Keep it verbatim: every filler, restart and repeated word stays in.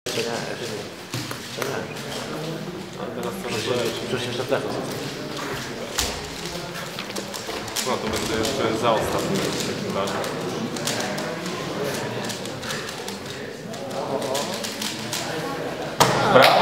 Jeszcze nie, jeszcze nie. Jeszcze nie. Ale teraz to na Przecież jeszcze plecho. No to będzie jeszcze za ostatni w takim razie. Brawo!